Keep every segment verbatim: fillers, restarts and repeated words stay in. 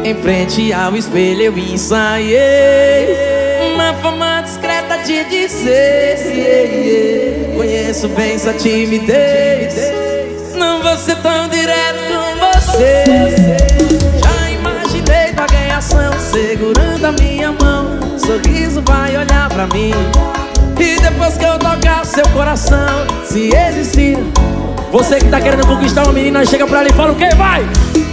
Em frente ao espelho eu ensaiei uma forma discreta de dizer: conheço bem sua timidez, não vou ser tão direto com você. Já imaginei tua reação segurando a minha mão, sorriso vai olhar pra mim, e depois que eu tocar seu coração, se existir, você que tá querendo conquistar uma menina, chega pra ela e fala o que? Vai!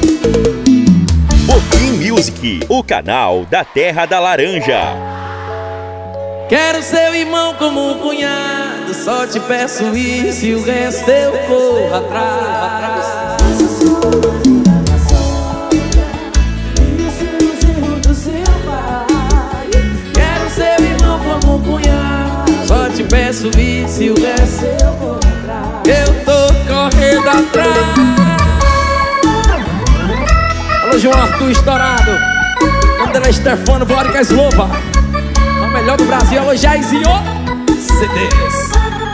Boquim Music, o canal da Terra da Laranja. Quero seu irmão como um cunhado, só te peço isso e o resto eu corro atrás. Quero seu irmão como um cunhado, só te peço isso e o resto eu corro atrás. Eu tô correndo atrás. Alô, João Arthur estourado. O nome dela é Stefano Vlórica Slova, a melhor do Brasil. Alô, Jairzinho C Ds.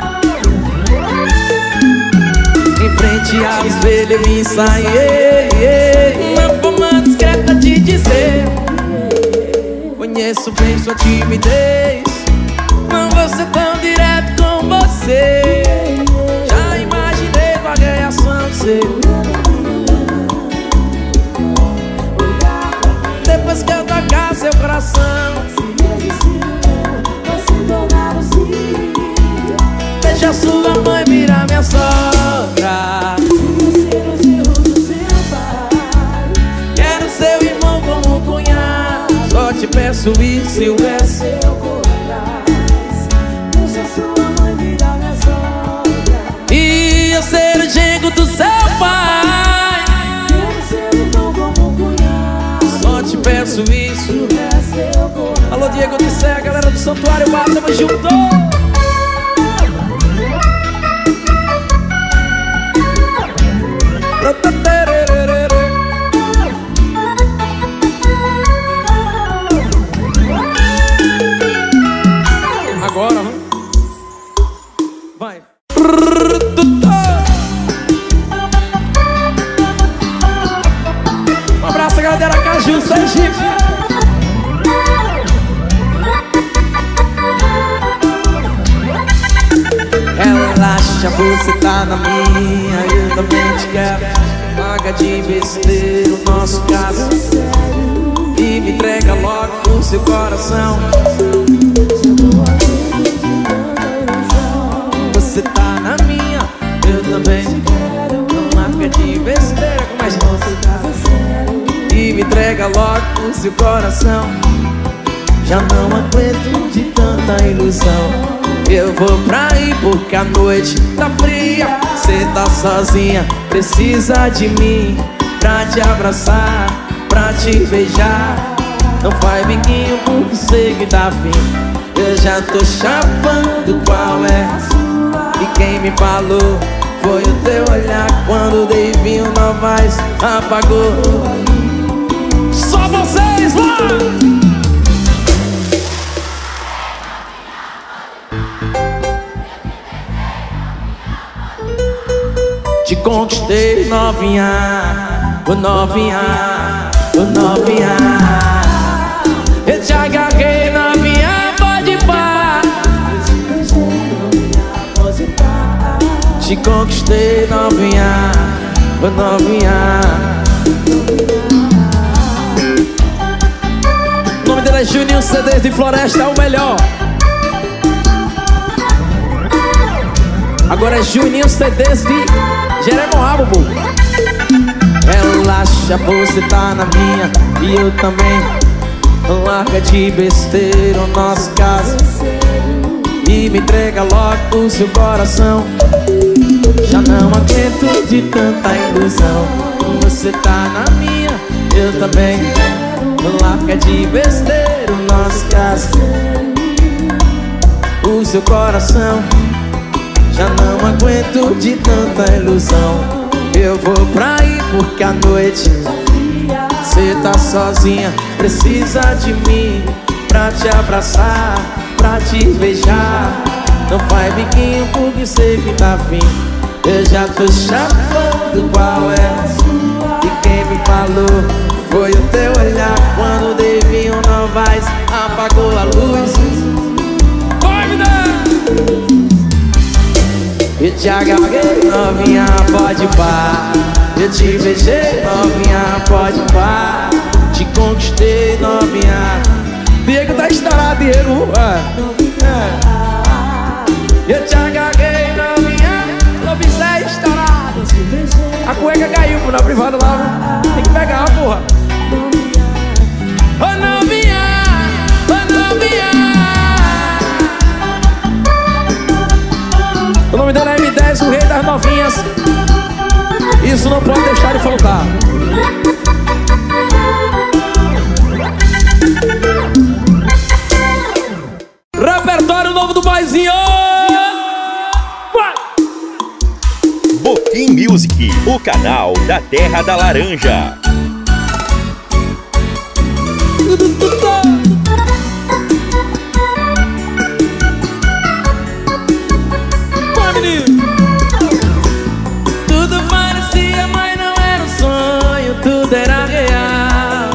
Em frente ao espelho eu ensaiei uma forma discreta de dizer: conheço bem sua timidez, não vou ser tão direto com você. Já imaginei tua reação seu, depois que eu tocar seu coração, deixa sua mãe virar minha sogra. Quero seu irmão como cunhado, só te peço isso e o resto eu corro atrás. Deixa sua mãe virar minha sogra, e eu ser o genro do seu pai. Quero seu irmão como cunhado, só te peço isso e o resto eu corro atrás. Alô, Diego de Sé, galera do Santuário Bar, tamo junto. Agora, vai. Um abraço, galera Caju, Sergipe. Relaxa, você tá na minha, eu também te quero. Paga de besteira o nosso caso e me entrega logo o seu coração. Você tá na minha, eu também te quero. Não marca de besteira, com mais você e me entrega logo o seu coração. Já não aguento de tanta ilusão. Eu vou pra ir porque a noite tá fria, cê tá sozinha, precisa de mim pra te abraçar, pra te beijar. Não faz biquinho porque sei que tá afim. Eu já tô chapando qual é, e quem me falou foi o teu olhar quando o dei vinho não mais apagou. Só vocês, vai! Te conquistei, novinha, ô novinha, ô novinha. Eu te agarrei, novinha, pode pá. Te conquistei, novinha, ô novinha. O nome dele é Juninho C Ds de Floresta, é o melhor. Agora é Juninho C Ds de Jeremoabo, pô. Relaxa, você tá na minha e eu também. Não larga de besteira o nosso caso e me entrega logo o seu coração. Já não aguento de tanta ilusão. Você tá na minha, eu também. Não larga de besteira o nosso caso, o seu coração. Já não aguento de tanta ilusão. Eu vou pra ir porque a noite cê tá sozinha, precisa de mim pra te abraçar, pra te beijar. Não faz biquinho porque sei que tá afim. Eu já tô chapando qual é, e quem me falou foi o teu brilhar quando deviam não vais, apagou a luz. Vai me dar! Eu te agarrei, novinha, pode pá. Eu te beijei, novinha, pode pá. Te conquistei, novinha. Diego tá estourado, Diego. É. Eu te agarrei, novinha, lobisé estourado. A cueca caiu na privada lá. Tem que pegar, porra. Ô novinha, ô novinha. O nome dela é M dez, o rei das novinhas. Isso não pode deixar de faltar. Repertório novo do Boizinho. Boquim Music, o canal da Terra da Laranja. Vai, menino. Tudo parecia, mas não era um sonho, tudo era real.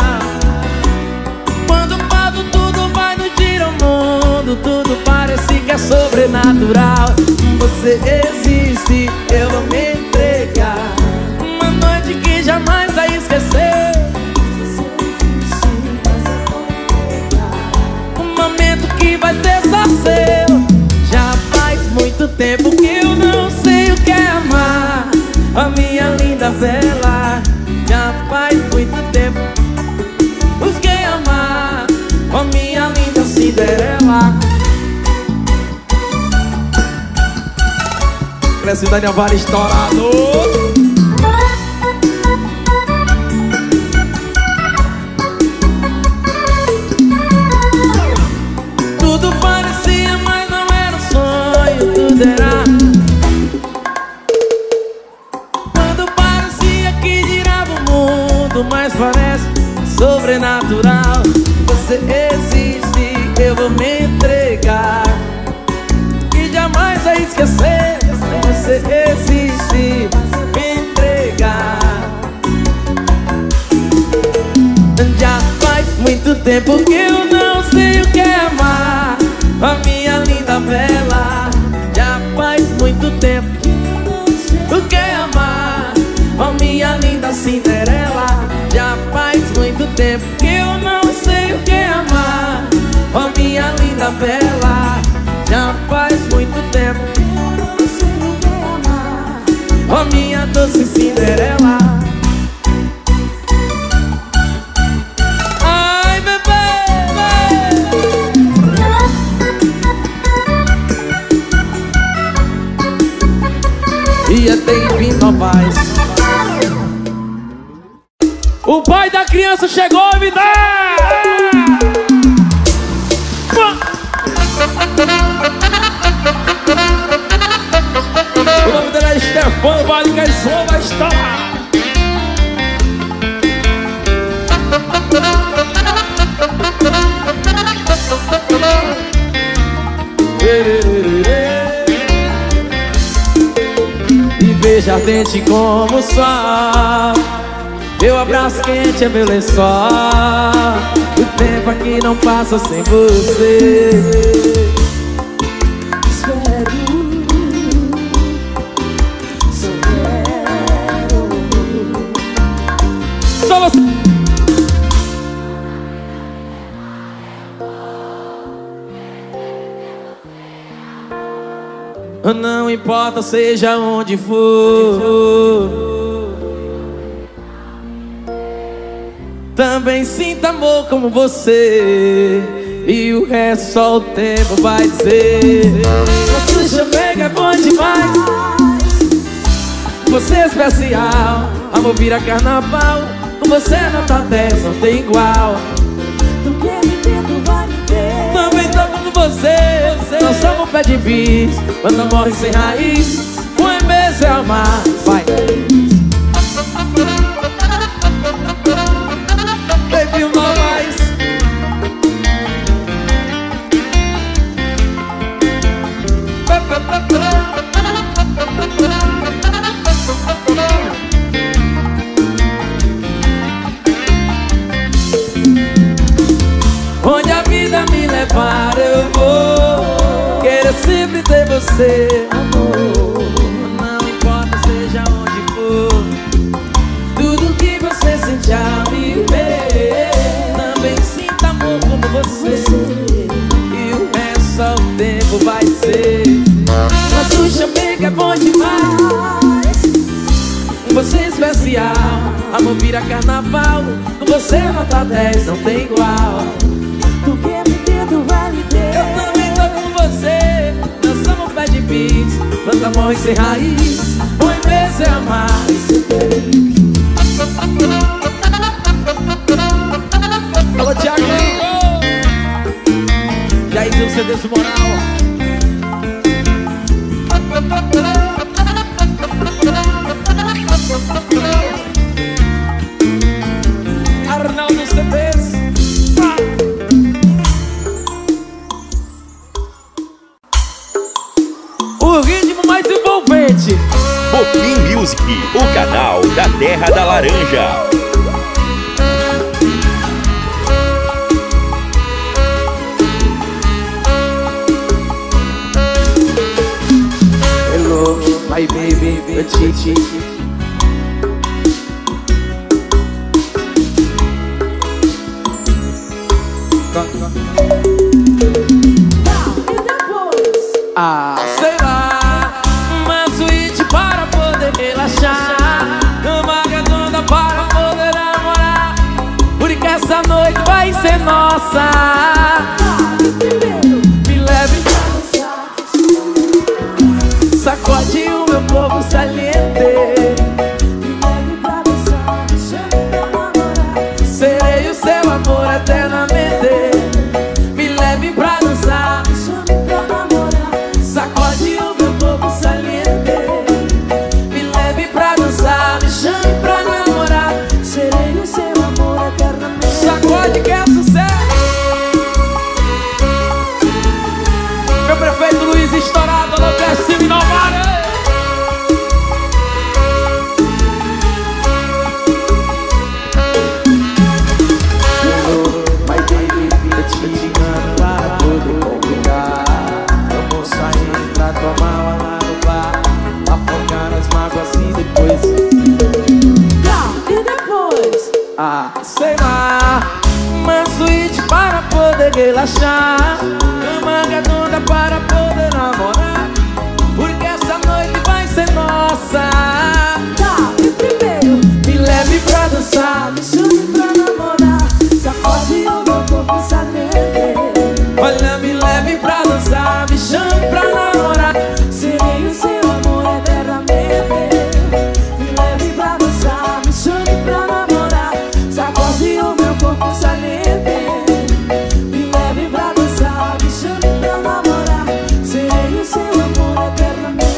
Quando passo tudo vai no giro ao mundo, tudo parece que é sobrenatural. Você existe, eu vou me entregar. Uma noite que jamais vai esquecer. Um momento que vai ser só seu. Já faz muito tempo que eu não sei o que é amar, a minha linda vela. Já faz muito tempo busquei amar, a minha linda Cinderela. Cresce Daniel Vale estourado. Tudo parecia, mas não era um sonho, tudo era. Quando parecia que girava o mundo, mas parece sobrenatural. Você existe, eu vou me entregar e jamais vai esquecer. Você existe, me entregar. Já faz muito tempo que eu não sei o que é amar, a minha linda vela. Já faz muito tempo o que é amar, a minha linda Cinderela. Já faz muito tempo que eu não sei o que é amar, a minha linda vela. Já faz muito tempo, oh minha doce Cinderela. Ai, bebê, bebê. E até enfim Novaes. O pai da criança chegou, me dá! O nome dela é Stefano, vale que a som vai estourar. E beija ardente como o sol, meu abraço quente é meu lençol. O tempo aqui não passa sem você. Só você. Não importa, seja onde for, também sinta amor como você, e o resto só o tempo vai dizer. Nossa, chamega é bom demais, você é especial. Amor vira carnaval, com você nota dez, não tem igual. Tu quer me ter, tu vai me ter. Também tô com você, nós somos pé de bis, quando morre sem raiz, o embês é amar. Vai. Baby, não mais. o champanhe que é bom demais. Você é especial, amor vira carnaval. Com você nota dez, não tem igual. Tu quer me ter, tu vai me ter. Eu também tô com você. Nós somos pé de bis, planta morre sem raiz. Bom em vez é amar e ser feliz. Alô, Thiago! E aí, tem o C D do Moral? Arnaldo C Ds. O ritmo mais envolvente. Bopim Music, o canal da Terra da Laranja. Hello, my baby, the chichi. Ah, sei lá, uma suíte para poder relaxar, uma redonda para poder namorar, porque essa noite vai ser nossa. Me leve pra dançar, sacode o meu corpo saliente. Me leve pra dançar, me chame pra namorar. Serei o seu amor eternamente. Me leve pra dançar, Me chame pra namorar. sacode o meu corpo saliente. Me leve pra dançar, me chame pra namorar. Serei o seu amor eternamente. Sacode que é sucesso. Meu prefeito Luiz estourado, alô Castilho inovado. My baby, eu te ligando para poder convidar. Vamos sair pra tomar uma lá no bar, afogar as mágoas e depois. E depois? Ah, sei lá, uma suíte para poder relaxar, uma redonda para poder namorar, porque essa noite vai ser nossa. Tá, e primeiro? Me leve pra dançar, Me chame pra namorar. Sacode o meu corpo saliente. olha, me leve pra dançar, me chame pra namorar. Serei o seu amor eternamente. Me leve pra dançar, me chame pra namorar. Sacode o meu corpo saliente. Me leve pra dançar, me chame pra namorar. Serei o seu amor eternamente.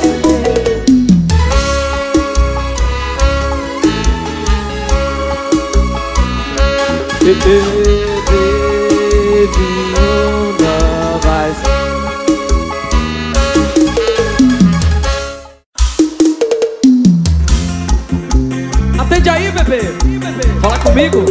Baby, you know vai. Atende aí, bebê. Fala comigo.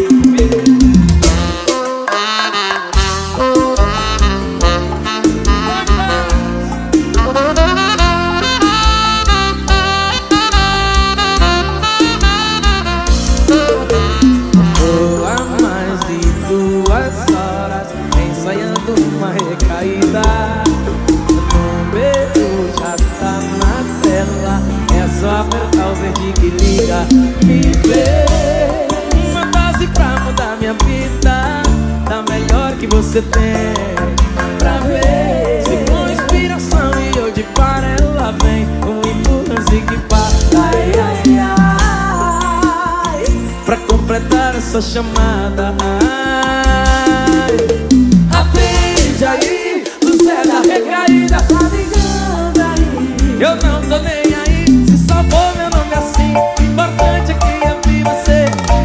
Oh, há mais de duas horas ensaiando uma recaída. No beijo já tá na tela, é só apertar o verde que liga. Me vê, uma dose pra mudar minha vida, da melhor que você tem pra ver. Se com inspiração e eu de par, ela vem com impulso que passa. Ai, ai, ai, pra completar essa chamada. Ai, atende aí, Zé da recaída. Tá ligando aí? Eu não tô nem aí, se salvou meu nome assim. O importante é que eu vi você.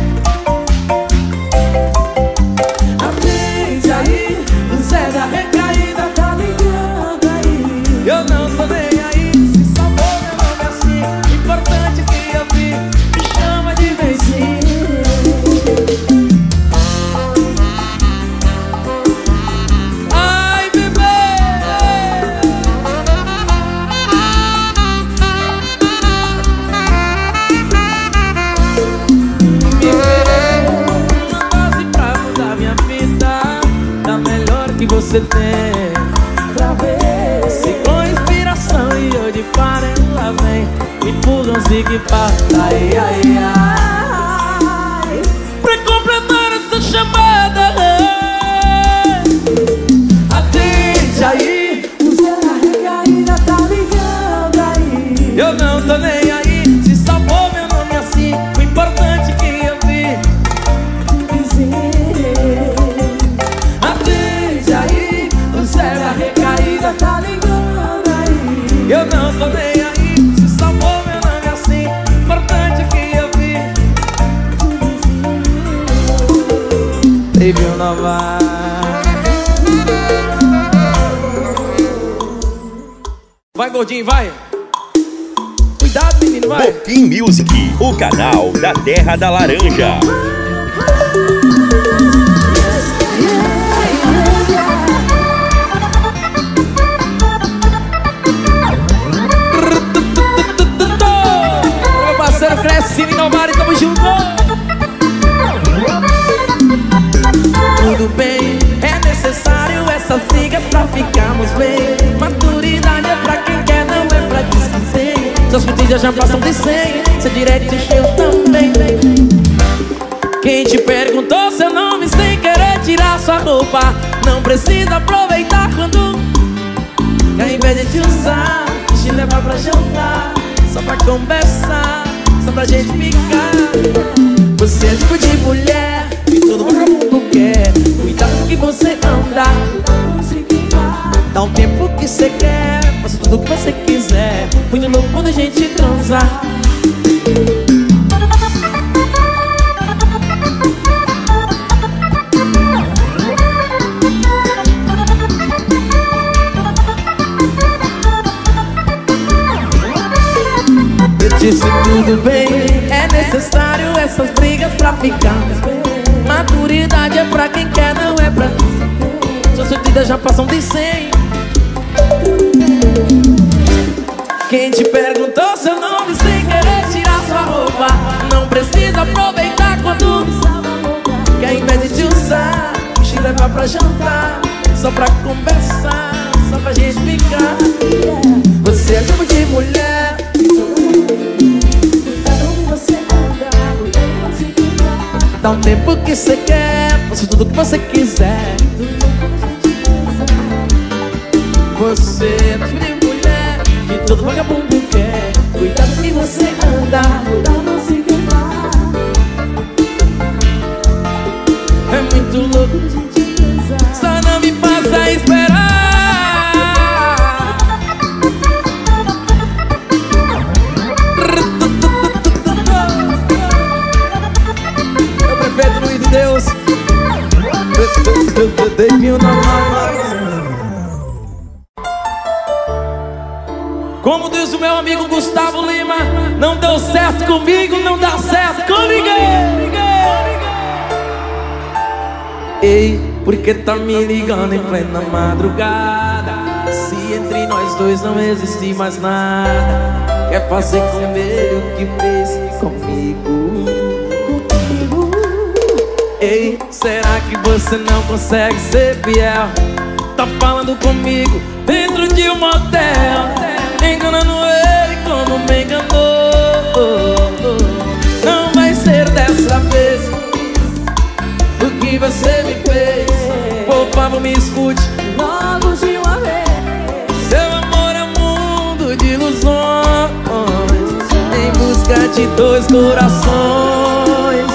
Atende aí, o Zé da recaída. Tá ligando aí? Eu não tô nem aí, se salvou meu nome assim. O importante é que eu vi, me chama de vencinho. Ai, bebê, me vê, uma dose pra mudar minha vida, da melhor que você tem Pra ver se com inspiração e eu de doce que falta. Ai, ai, ai, pra completar essa chamada. Atende aí, O Zé da recaída tá ligando aí. eu não tô nem aí. Se salvou meu nome assim, o importante que eu vi Dizer. atende aí, o Zé da recaída. Tá ligando aí. Eu não tô nem aí. Se salvou meu nome assim, o importante que eu vi. Baby, eu não vai. Vai, gordinho, vai. Cuidado, menino, vai. Boquim Music, o canal da Terra da Laranja. Meu parceiro cresce, inovar e tamo junto. Tudo bem, é necessário essas brigas pra ficarmos bem. Maturidade é pra quem quer, não é pra desquiser. Suas curtidas já passam de cem, seu direct eu também. Quem te perguntou seu nome sem querer tirar sua roupa, não precisa aproveitar quando que ao invés de te usar, te levar pra jantar, só pra conversar, só pra gente ficar. Você é tipo de mulher que todo mundo quer. Cuidado com que você anda, dá um tempo que você quer, faça tudo que você quiser. Muito louco quando a gente transa. Eu disse tudo bem, é necessário essas brigas pra ficarmos bem. Maturidade é pra quem quer, não é pra suas curtidas já passam de cem. Quem te perguntou seu nome sem querer tirar sua roupa, não precisa aproveitar quando que ao invés de te usar, te levar pra jantar, só pra conversar, só pra gente ficar. Você é tipo de mulher, dá um tempo que você quer, faça tudo que você quiser. Você é tipo de mulher que todo vagabundo quer. Cuidado que você anda, Cuidado, não se queimar. é muito louco, só não me faça esperar. Eu prefeito Luiz de Deus, baby, eu não amo. Como diz o meu amigo Gustavo Lima, não deu certo comigo, não dá certo com ninguém. Ei, por que tá me ligando em plena madrugada? Se entre nós dois não existe mais nada, quer fazer comigo o que fez comigo? Ei, será que você não consegue ser fiel? Tá falando comigo dentro de um motel, enganando ele como me enganou. Não vai ser dessa vez o que você me fez. Por favor, me escute Logo de uma vez. Seu amor é um mundo de ilusões, em busca de dois corações.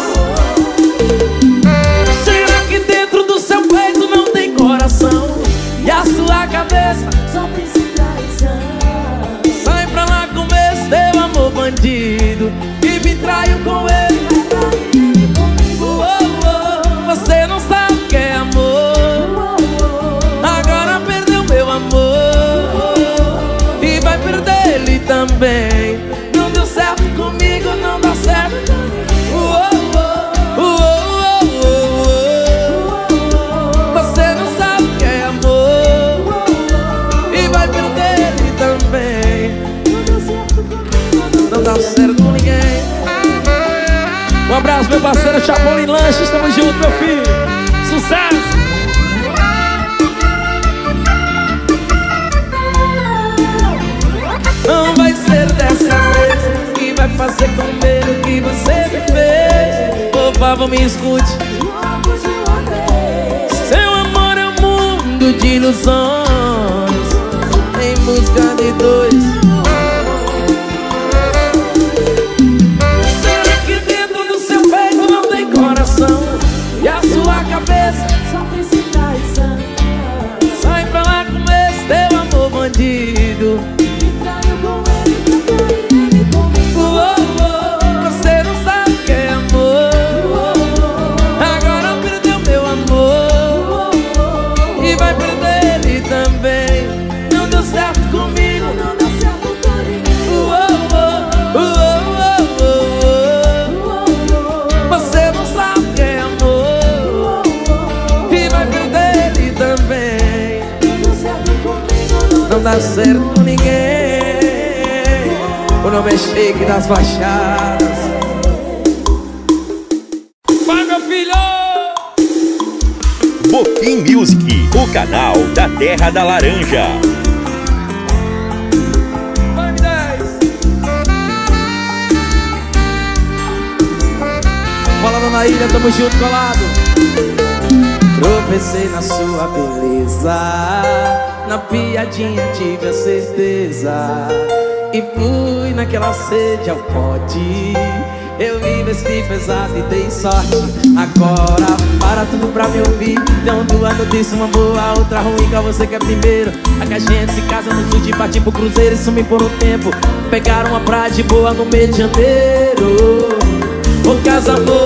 Será que dentro do seu peito não tem coração? E a sua cabeça Só pensa em traição. sai pra lá com esse teu amor bandido e me traiu com ele. Oh, oh, você não sabe o que é amor. Agora perdeu meu amor e vai perder ele também. Não deu certo comigo, não dá certo. Oh, oh, oh, oh, oh, oh. Você não sabe o que é amor e vai perder ele também. Não dá certo com ninguém. Um abraço, meu parceiro Chapolin Lanches, tamo junto, meu filho. Sucesso! Não vai ser dessa vez que vai fazer comer o que você me fez. Por favor, me escute. Seu amor é um mundo de ilusões, em busca de dois. Será que dentro do seu peito não tem coração? E a sua cabeça Só pensa em traição. sai pra lá com esse teu amor bandido. Me traiu com ele, traiu ele comigo. Oh, oh, você não sabe o que é amor. Agora perdeu meu amor e vai perder ele também. Não deu certo comigo, Não deu certo com ninguém. oh, oh, oh, oh, oh, oh. Você não sabe o que é amor e vai perder ele também. Não deu certo comigo. Não dá certo com ninguém. O nome é Shake das Baixadas. Vai, meu filho! Boquim Music, o canal da Terra da Laranja. Vai, dez! Bola na ilha, tamo junto, colado. Tropecei na sua beleza, na piadinha tive a certeza, e fui naquela sede ao pote. Eu vi vestir pesado e dei sorte. Agora para tudo pra me ouvir. Deu duas notícias, uma boa, outra ruim. Qual você quer primeiro? A que a gente se casa no sul de partir pro cruzeiro e sumir por um tempo. Pegaram uma praia de boa no mês de janeiro. Ô casa amor,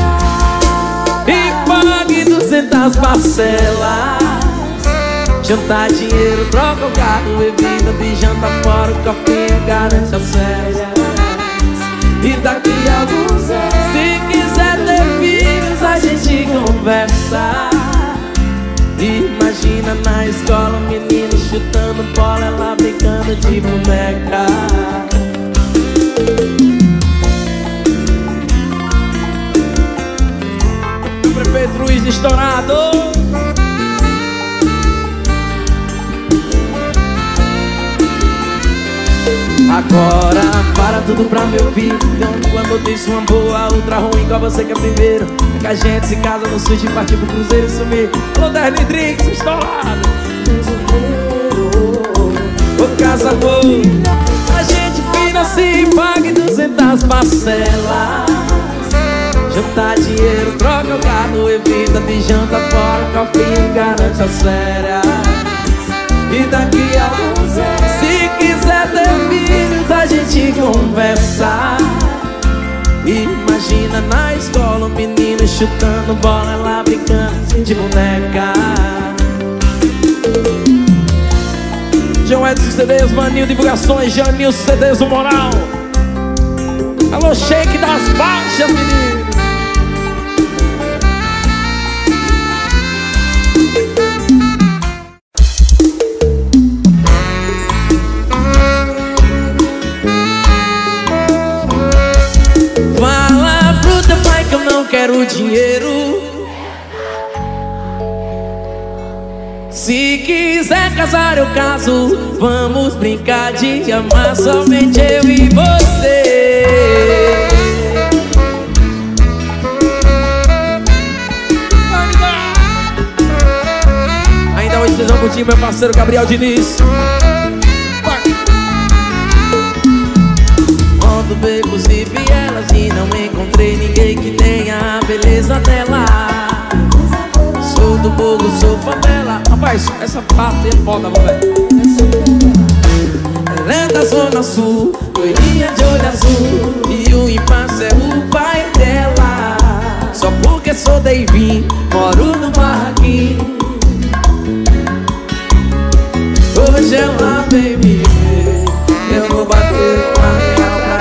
e pague duzentas parcelas. Jantar, dinheiro, troca o carro, bebida de janta fora, o copinho garante as férias. E daqui a alguns anos, se quiser ter filhos, a gente conversa. Imagina na escola um menino chutando bola, ela brincando de boneca. O prefeito Luiz estourado. Agora para tudo pra me ouvir. Então uma notícia, uma boa, outra ruim. Qual você quer primeiro? É que a gente se casa no sul de partir pro cruzeiro e sumir. Alô, Derny Drinks, estourado. Ô casa amor, a gente financia e pague duzentas parcelas. Juntar dinheiro, troca o carro, evita de janta fora, copinho garante as férias. E daqui a alguns anos, se quiser ter filhos, a gente conversa. Imagina na escola um menino chutando bola, ela brincando de boneca. João Edson C Ds, Maninho Divulgações, Janil C Ds, o Moral. Alô, Shake das Baixas, menino. Fala pro teu pai que eu não quero dinheiro. Se quiser casar eu caso, vamos brincar de amar somente eu e você. Ainda hoje vocês vão curtir meu parceiro Gabriel Diniz. Rodo becos e vielas e não encontrei ninguém que tenha a beleza dela. Sou do Bogo, sou favela. Rapaz, essa parte é foda, velho. Ela é da Zona Sul, loirinha de olho azul, e o impasse é o pai dela. Só porque sou Davin, moro no barraquinho. Hoje ela vem me ver, eu vou bater uma real pra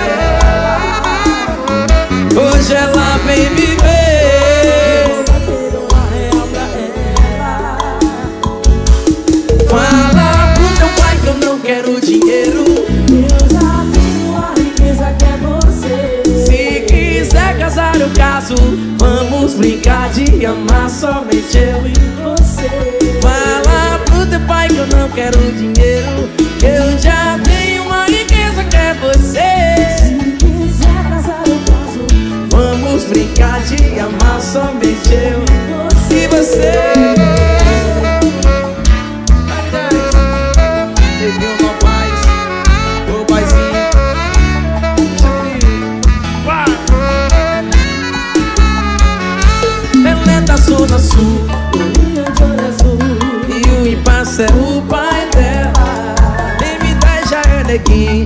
ela. Hoje ela vem me ver, eu vou bater uma real pra ela. Fala pro teu pai que eu não quero dinheiro. Eu já tenho a riqueza que é você. Se quiser casar eu caso, vamos brincar de amar somente eu e Você. Fala pro teu pai que eu não quero dinheiro, que eu já tenho uma riqueza que é você. Se brincar de amar somente eu e você. Neguinho Novaes, ô paizinho. Ela é da Zona Sul e o impasse é o pai dela. M dez já é neguinho.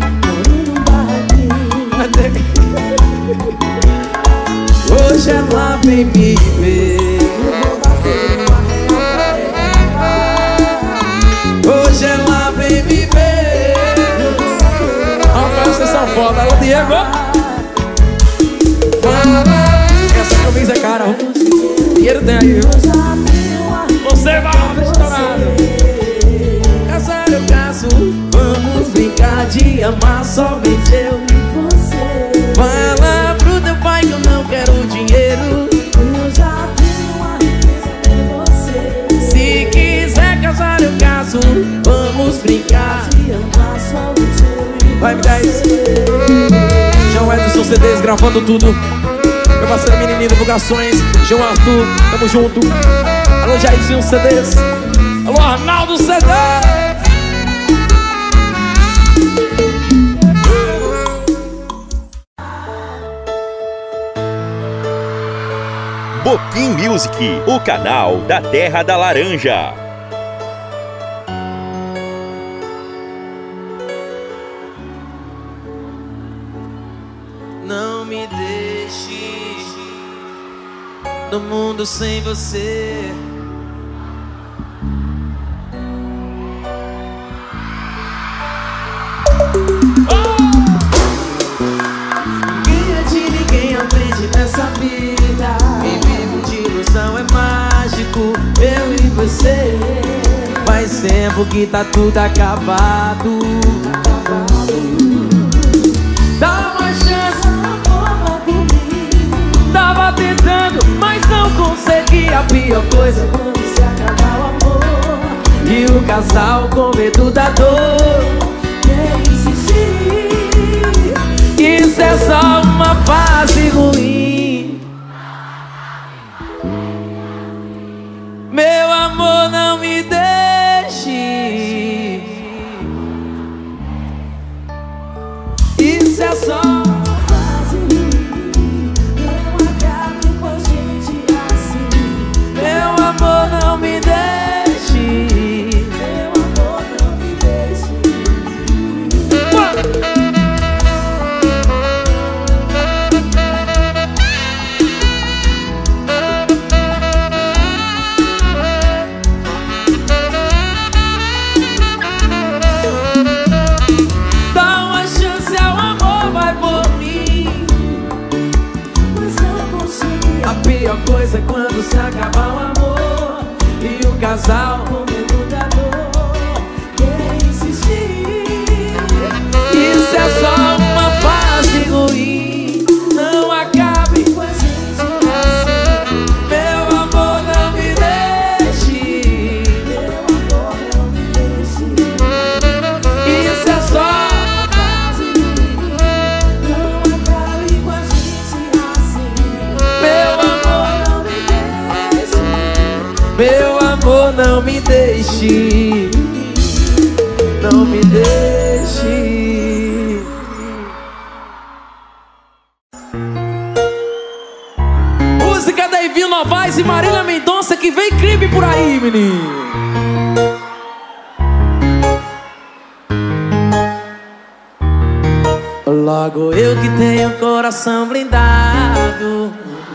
Hoje ela vem me ver. Hoje ela vem me ver. Rapaz, vocês são foda. Alô, Diego. Essa camisa é cara. Dinheiro tem aí. Você vai estourado. Casar eu caso. Vamos brincar de amar somente eu e você. Fala pro teu pai que eu não quero dinheiro. Eu já tenho uma riqueza de você. Se quiser casar eu caso. Vamos brincar de amar somente eu e você. Vai, me dez. João Edson C Ds gravando tudo. Meu parceiro Menininho Divulgações. João Arthur, tamo junto. Alô Jairzinho C Ds. Alô Arnaldo C Ds. Bopim Music, o canal da Terra da Laranja. Não me deixe no mundo sem você. Ninguém é de ninguém, aprende nessa vida. Ilusão é mágico, eu e você. Faz tempo que tá tudo acabado. Dá uma chance, tava tentando, mas não consegui. A pior coisa é quando se acaba o amor e o casal com medo da dor quer insistir. Isso é só uma fase ruim. Meu amor, não me deixe. Isso é só uma fase ruim. Não acabe com a gente assim. Meu amor, não me deixe. Meu amor, não me deixe. A pior coisa é quando se acaba o amor e o casal com medo da dor quer insistir. Isso é só uma fase ruim. Não acabe com a gente assim. Meu amor, não me deixe. Meu amor, não me deixe. Isso é só uma fase ruim. Não acabe com a gente assim. Meu Meu amor, não me deixe. Não me deixe. Música da Evinho Novaes e Marília Mendonça, que vem crime por aí, menino. Logo eu que tenho coração blindado,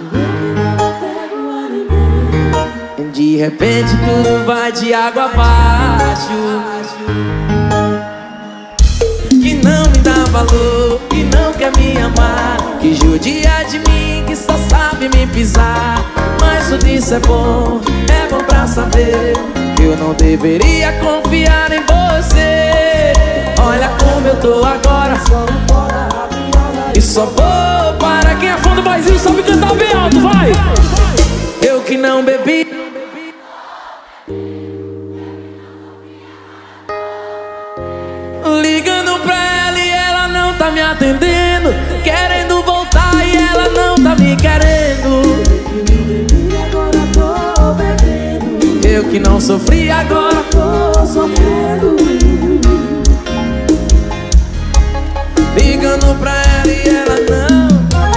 de repente tudo vai de água abaixo. Que não me dá valor, que não quer me amar, que judia de mim, que só sabe me pisar. Mas tudo isso é bom, é bom pra saber que eu não deveria confiar em você. Olha como eu tô agora, e só vou para quem é fã do boyzinho, sabe cantar bem alto, vai! Eu que não bebi, ligando pra ela e ela não tá me atendendo, querendo voltar e ela não tá me querendo. que não sofri, agora tô sofrendo. ligando pra ela e ela não.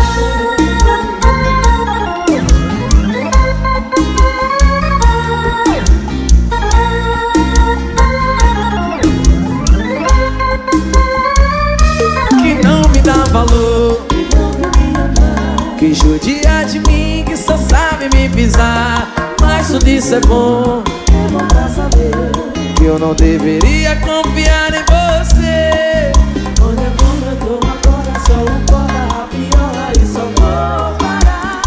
Que não me dá valor, que judia de mim, que só sabe me pisar. Mas tudo isso é bom, É bom pra saber que eu não deveria confiar em você. onde é bom eu tô agora, só um cola a piola e só vou parar.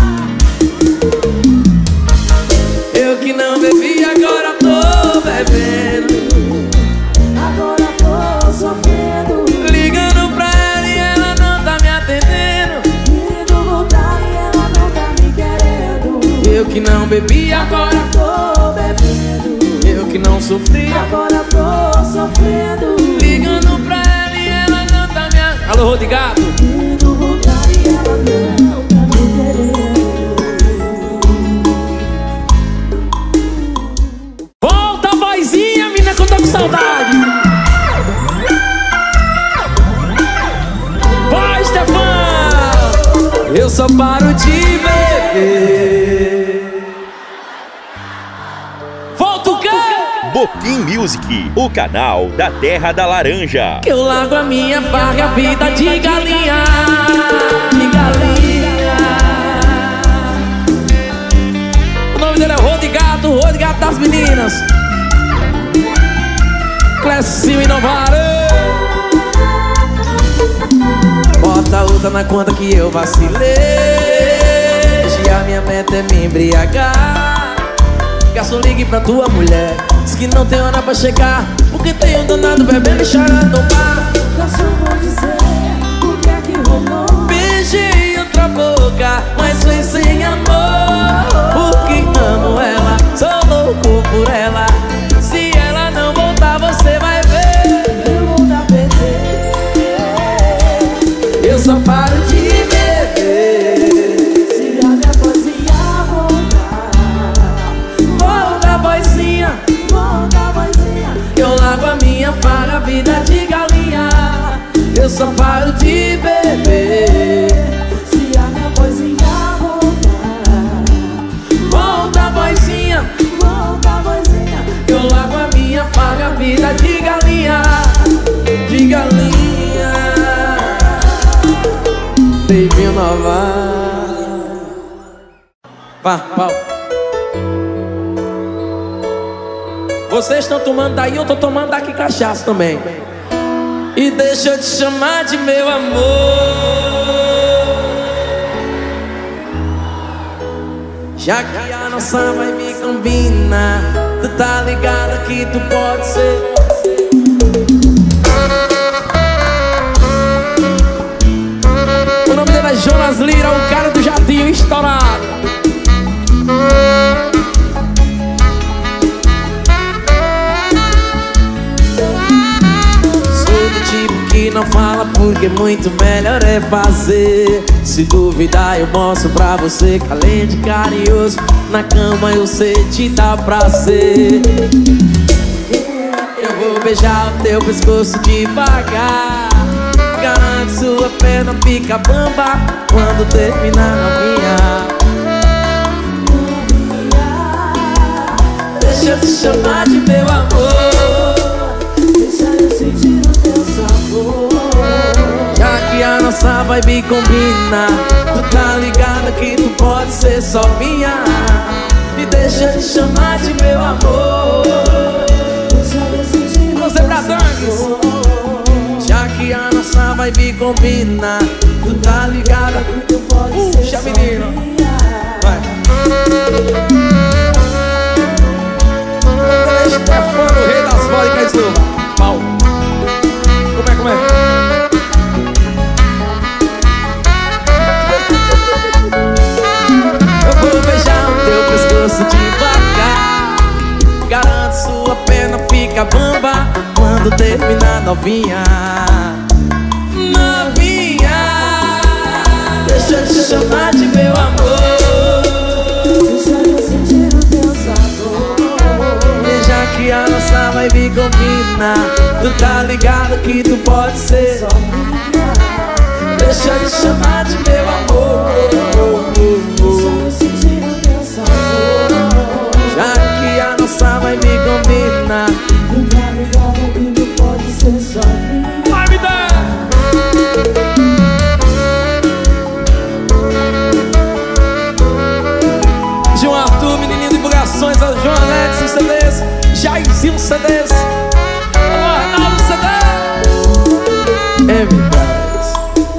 Eu que não bebi, agora tô bebendo. Agora tô sofrendo, Ligando pra ela e ela não tá me atendendo. querendo voltar e ela não tá me querendo. Eu que não bebi, agora Tô bebendo, eu que não sofri. agora tô sofrendo. Ligando pra ela e ela não tá me atendendo. Alô, Rodigato. Querendo voltar e ela não tá me querendo. Volta, vozinha, mina, que eu tô com saudade. Vai, Stefan. Eu só paro de beber. Volta o quê? Boquim Music, o canal da Terra da Laranja. Que eu largo a minha farga, vida de galinha, de galinha. O nome dele é Rodigato, Rodigato das meninas. Clécio e Novaro. Bota outra na conta que eu vacilei. E a minha meta é me embriagar. Garçom, ligue pra tua mulher, diz que não tem hora pra chegar, porque tem um danado bebendo e chorando no bar. Eu só vou dizer o que é que rolou. Beijei outra boca, mas foi sem amor. Porque amo ela, sou louco por ela. Se ela não voltar, você vai ver. Eu vou dar perder. Eu só paro de beber. Se a minha poesia voltar, Volta, boizinha, volta, vozinha. eu largo a minha para a vida de galinha. Eu só paro de beber. Se a minha poesia voltar, Volta, boizinha, volta, vozinha. eu largo a minha para a vida de galinha. De galinha. Baby nova. Vá, pau. Vocês estão tomando daí, eu tô tomando daqui cachaça também. E deixa eu te chamar de meu amor. Já que a nossa vai me combina, tu tá ligada que tu pode ser. O nome dele é Jonas Lira, o cara do jatinho estourado. Sou do tipo que não fala porque muito melhor é fazer. Se duvidar eu mostro pra você que além de carinhoso, na cama eu sei te dar prazer. Eu vou beijar o teu pescoço devagar, garanto sua perna fica bamba quando terminar novinha. Deixa eu te chamar de meu amor, Deixa eu sentir o teu sabor. já que a nossa vibe combina. Tu tá ligada que tu pode ser só minha. E deixa eu te chamar de meu amor. Deixa eu sentir o Você teu pra Dangues, sabor. já que a nossa vibe combina. Tu tá ligada. Tu pode Puxa, ser só menino. minha. Vai. Stefano, o rei das vodkas do pau. Como é, como é? Eu vou beijar o teu pescoço devagar, garanto sua perna fica bamba quando terminar novinha. Novinha, deixa eu te chamar de meu amor. Deixa eu sentir o teu sabor. vai me combinar. Tu tá ligado que tu pode ser só minha. Deixa eu te chamar de meu amor. Já que a nossa vai me combinar. Tu tá ligado que tu pode ser só minha. Vai me dar! João Arthur, menininho de divulgações, João Alex, C Ds, Jairzinho C Ds, Arnaldo C D, Everybody's.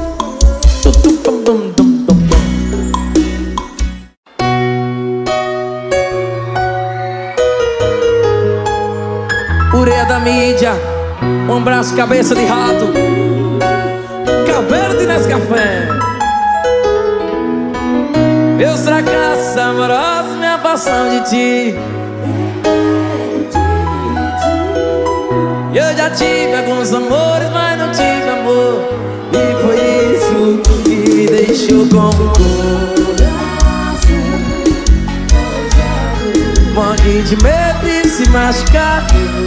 Ureia da mídia, um abraço, cabeça de rato, cabelo de Nescafé. Meus fracassos amorosos me afastam de ti. Eu já tive alguns amores, mas não tive amor. E foi isso que me deixou com o coração morre de medo de se machucar,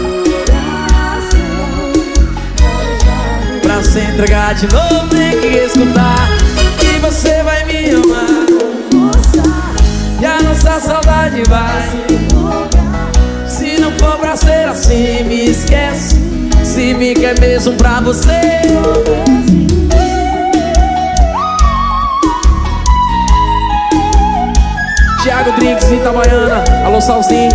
pra se entregar de novo tem que escutar que você vai me amar. E a nossa saudade vai. Se não for pra ser assim, me esquece. Se me quer mesmo pra você. Thiago Drinks, Itabaiana. Alô, Salzinho.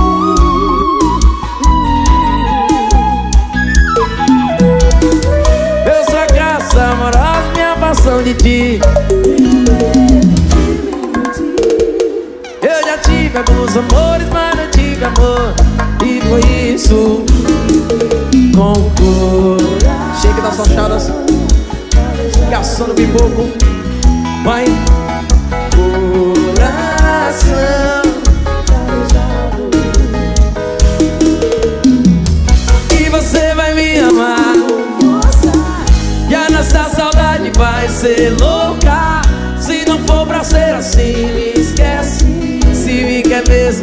Meus fracassos amorosos me afastam de ti. Eu já tive alguns amores, mas não tive amor. E foi isso com o coração. Chega das fachadas, gastando pipoco. Vai, coração. E você vai me amar. E a nossa saudade vai ser louca. Se não for pra ser assim, me esquece. Se me quer mesmo,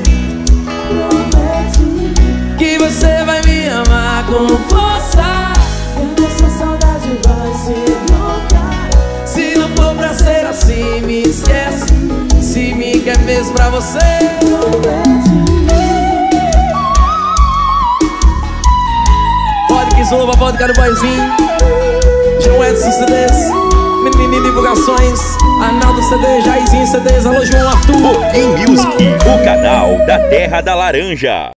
que você vai me amar com força. E a nossa saudade vai ser louca. Se não for pra ser assim, me esquece. Se me quer mesmo pra você. Pode que Zuluba, pode que era o boizinho. João Edson C Ds, menininho de divulgações, Arnaldo C D, Jairzinho C Ds, alô João Arthur. Boquim Music, o canal da Terra da Laranja.